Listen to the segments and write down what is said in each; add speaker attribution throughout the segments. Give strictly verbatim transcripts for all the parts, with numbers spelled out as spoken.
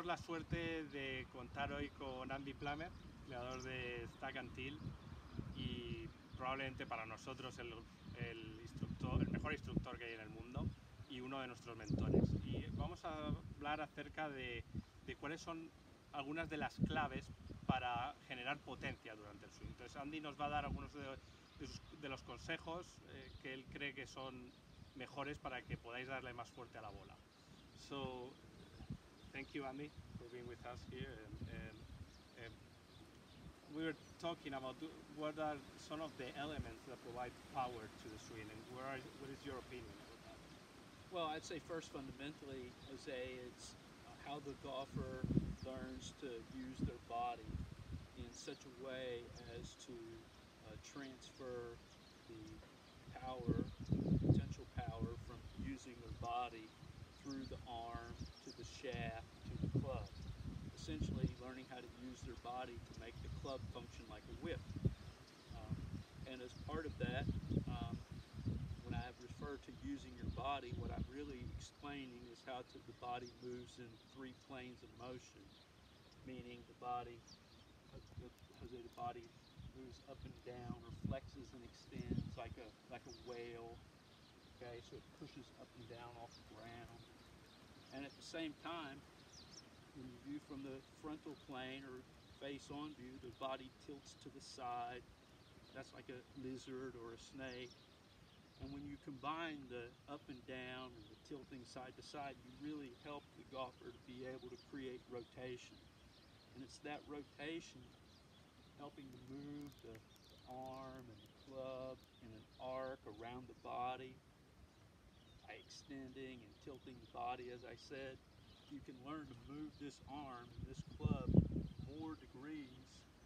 Speaker 1: la suerte de contar hoy con Andy Plummer, creador de Stack and Till, y probablemente para nosotros el, el, instructor, el mejor instructor que hay en el mundo y uno de nuestros mentores. Y vamos a hablar acerca de, de cuáles son algunas de las claves para generar potencia durante el swing. Entonces Andy nos va a dar algunos de, de, sus, de los consejos eh, que él cree que son mejores para que podáis darle más fuerte a la bola. So, thank you, Andy, for being with us here. And, and, and we were talking about what are some of the elements that provide power to the swing, and what, are, what is your opinion about that?
Speaker 2: Well, I'd say first, fundamentally, Jose, it's how the golfer learns to use their body in such a way as to uh, transfer the power, potential power from using their body through the arm to the shaft to the club. Essentially learning how to use their body to make the club function like a whip. Um, and as part of that, um, when I refer to using your body, what I'm really explaining is how to, the body moves in three planes of motion, meaning the body, uh, the, the body moves up and down or flexes and extends like a like a whale. Okay, so it pushes up and down off the ground. And at the same time, when you view from the frontal plane or face-on view, the body tilts to the side. That's like a lizard or a snake. And when you combine the up and down and the tilting side to side, you really help the golfer to be able to create rotation. And it's that rotation helping to move the, the arm and the club in an arc around the body. By extending and tilting the body, as I said, you can learn to move this arm and this club more degrees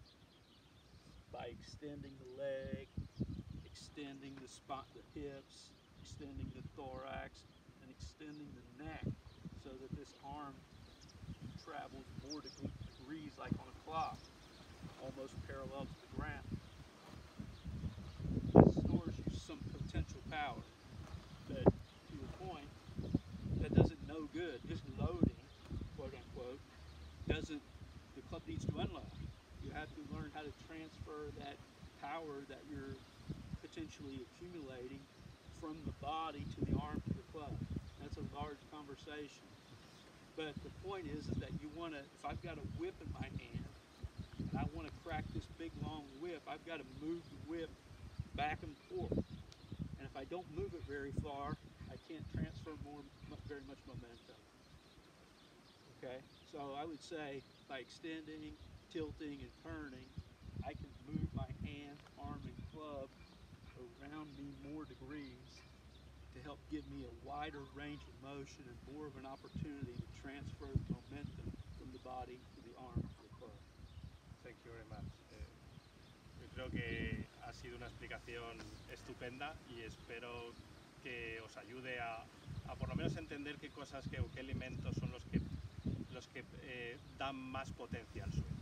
Speaker 2: by extending the leg, extending the spot, the hips, extending the thorax, and extending the neck, so that this arm travels more degrees like on a clock, almost parallel to the ground. This stores you some potential power. But to your point, that doesn't know good. Just loading, quote unquote, doesn't, the club needs to unload. You have to learn how to transfer that power that you're potentially accumulating from the body to the arm to the club. That's a large conversation. But the point is, is that you want to, if I've got a whip in my hand and I want to crack this big long whip, I've got to move the whip back and forth. And if I don't move it very far, I can't transfer more, very much momentum. Okay, so I would say by extending, tilting, and turning, I can move my hand, arm, and club around me more degrees to help give me a wider range of motion and more of an opportunity to transfer the momentum from the body to the arm to the club.
Speaker 1: Thank you very much. Eh, yo creo que ha sido una explicación estupenda y espero que os ayude a, a por lo menos entender qué cosas, qué, qué elementos son los que, los que eh, dan más potencia al swing.